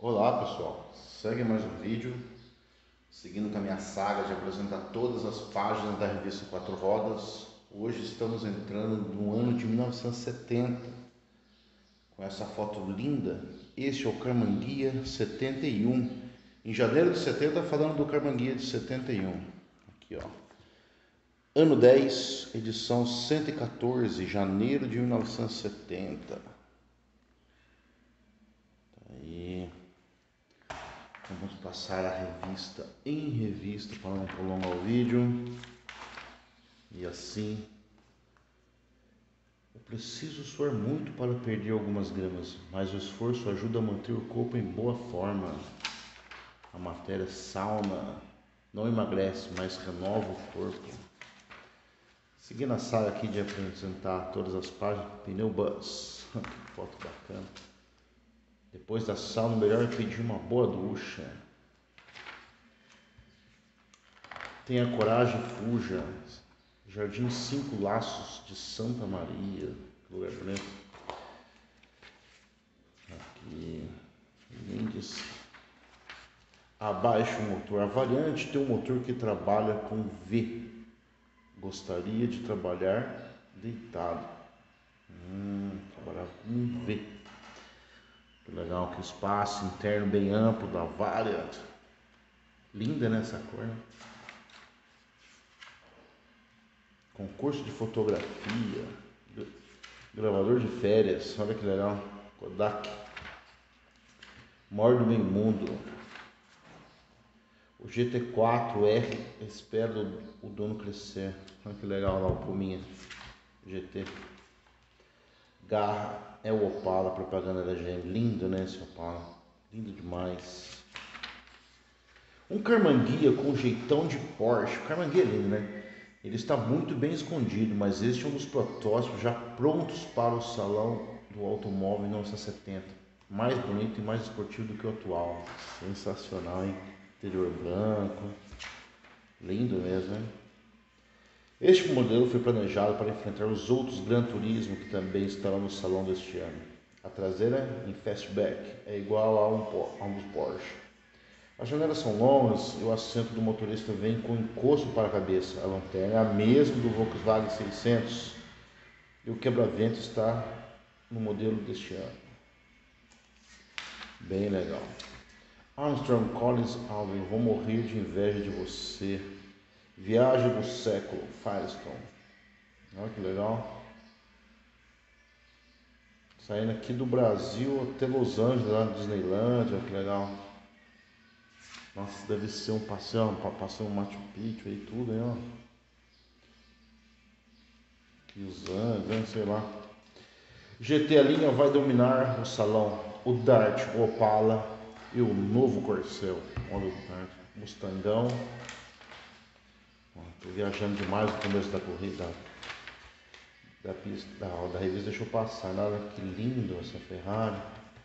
Olá pessoal, segue mais um vídeo, seguindo com a minha saga de apresentar todas as páginas da revista Quatro Rodas. Hoje estamos entrando no ano de 1970, com essa foto linda. Este é o Carmanguia 71, em janeiro de 70, falando do Carmanguia de 71, aqui ó. Ano 10, edição 114, janeiro de 1970. Aí. Vamos passar a revista em revista para não prolongar o vídeo. E assim, eu preciso suar muito para perder algumas gramas, mas o esforço ajuda a manter o corpo em boa forma. A matéria sauna não emagrece, mas renova o corpo. Seguindo a saga aqui de apresentar todas as páginas, Pneu Bus, que foto bacana. Depois da sauna, o melhor é pedir uma boa ducha. Tenha coragem, fuja. Jardim 5 Laços de Santa Maria. Que lugar bonito. Aqui. Mendes. Abaixo o motor. A variante tem um motor que trabalha com V. Gostaria de trabalhar deitado. Trabalhar com V. Que legal, que espaço interno bem amplo da Variant. Linda, né, essa cor, né? Concurso de fotografia, gravador de férias, olha que legal, Kodak, maior do meio mundo, o GT4R, espero o dono crescer, olha que legal lá o Puminha, GT, Garra, é o Opala, propaganda da GM, lindo né esse Opala, lindo demais, um Carmanguia com jeitão de Porsche, o Carmanguia é lindo né? Ele está muito bem escondido, mas este é um dos protótipos já prontos para o salão do automóvel em 1970. Mais bonito e mais esportivo do que o atual. Sensacional, hein? Interior branco. Lindo mesmo, hein? Este modelo foi planejado para enfrentar os outros Gran Turismo que também estarão no salão deste ano. A traseira em fastback é igual a um dos Porsche. As janelas são longas e o assento do motorista vem com encosto para a cabeça. A lanterna é a mesma do Volkswagen 600 e o quebra-vento está no modelo deste ano. Bem legal. Armstrong Collins Alvin, vou morrer de inveja de você. Viagem do século, Firestone. Olha que legal. Saindo aqui do Brasil até Los Angeles, lá na Disneyland, olha que legal. Nossa, deve ser um passeio, um Machu Picchu e tudo aí, ó. Que os anos, sei lá. GT a linha vai dominar o salão. O Dart, o Opala e o novo Corcel. Olha o Dart, Mustangão. Tô viajando demais no começo da corrida. Da pista, da revista, deixa eu passar. Nada que lindo essa Ferrari.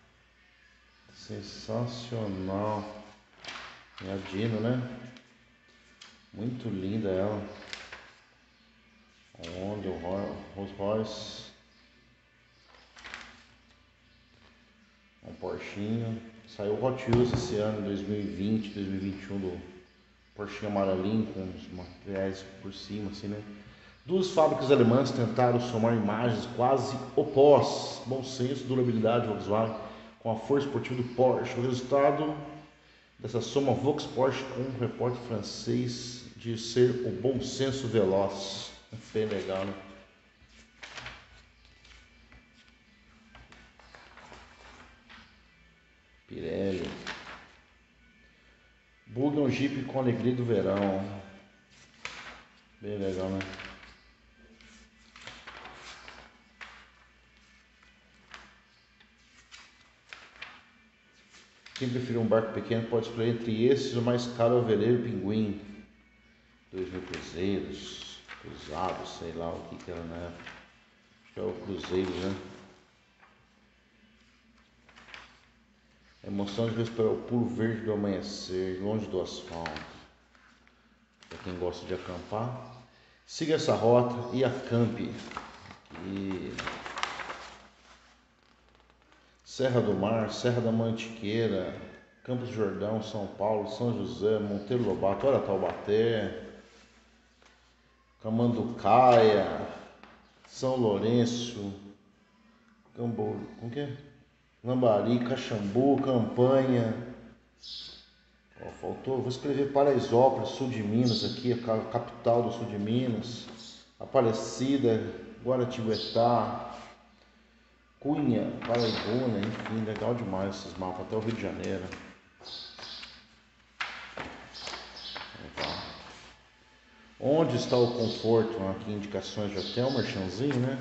Sensacional. É a Dino, né? Muito linda ela. Onde o Rolls Royce. Um Porschinho. Saiu o Hot Wheels esse ano, 2020, 2021, do Porschinho amarelinho com os materiais por cima, assim, né? Duas fábricas alemãs tentaram somar imagens quase opostas. Bom senso, durabilidade Volkswagen com a força esportiva do Porsche. O resultado dessa soma Vox Porsche com um repórter francês de ser o bom senso veloz. Bem legal, né? Pirelli. Bug é um Jeep com alegria do verão. Bem legal, né? Quem preferir um barco pequeno pode escolher entre esses. O mais caro é o veleiro Pinguim. 2.000 cruzeiros, cruzados, sei lá o que era na época. Acho que é o cruzeiro, né? A emoção de respirar o puro verde do amanhecer, longe do asfalto. Para quem gosta de acampar, siga essa rota e acampe. Serra do Mar, Serra da Mantiqueira, Campos do Jordão, São Paulo, São José, Monteiro Lobato, olha Taubaté, Camanducaia, São Lourenço, como que é? Lambari, Caxambu, Campanha. Ó, faltou, vou escrever Paraisópolis, sul de Minas aqui, a capital do sul de Minas. Aparecida, Guaratinguetá, Cunha, Paraibuna, enfim, legal demais esses mapas, até o Rio de Janeiro. Onde está o conforto? Aqui indicações de hotel, merchanzinho, né?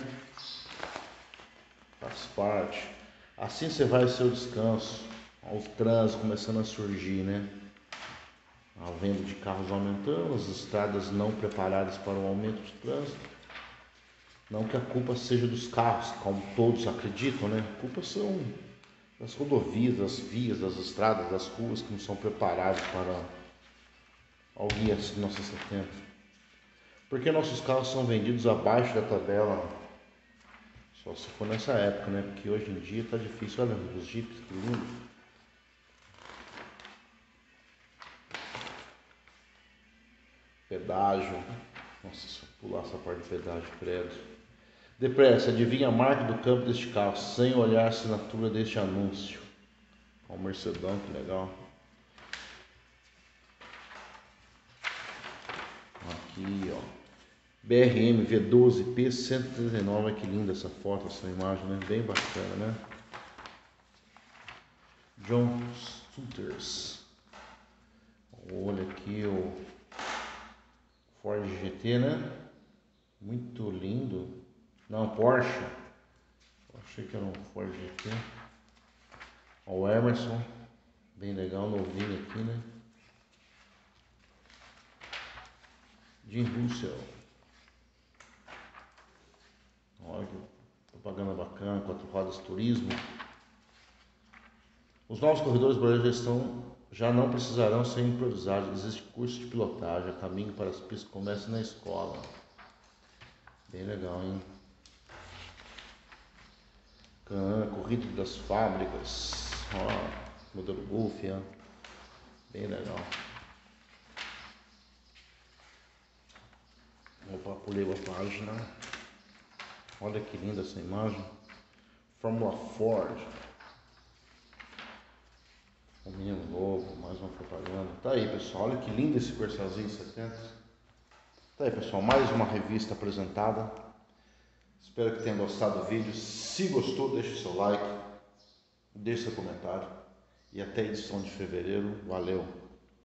Faz parte. Assim você vai ao seu descanso. O trânsito começando a surgir, né? A venda de carros aumentando, as estradas não preparadas para o aumento de trânsito. Não que a culpa seja dos carros, como todos acreditam, né? A culpa são das rodovias, das vias, das estradas, das ruas que não são preparadas para ao guia 1970. Porque nossos carros são vendidos abaixo da tabela? Só se for nessa época, né? Porque hoje em dia tá difícil. Olha os jipes, que lindo. Pedágio. Nossa, se eu pular essa parte de pedágio, credo. Depressa, adivinha a marca do campo deste carro, sem olhar a assinatura deste anúncio. Ó, o Mercedão, que legal. Aqui, ó. BRM V12 P139, que linda essa foto, essa imagem, né? Bem bacana, né? John Stutters. Olha aqui o Ford GT, né? Muito lindo. Não, Porsche. Eu achei que era um Ford GT. O Emerson. Bem legal, novinho aqui, né? Jim Russell. Olha que propaganda bacana, 4 rodas turismo. Os novos corredores brasileiros já não precisarão ser improvisados. Existe curso de pilotagem, a caminho para as pistas começa na escola. Bem legal, hein? Corrida das fábricas. Ó, modelo Golf, ó. Bem legal. Opa, pulei a página. Olha que linda essa imagem. Fórmula Ford. O menino lobo, mais uma propaganda. Tá aí, pessoal. Olha que lindo esse Corsalzinho 70. Tá aí, pessoal. Mais uma revista apresentada. Espero que tenham gostado do vídeo. Se gostou, deixe o seu like. Deixe seu comentário. E até a edição de fevereiro. Valeu!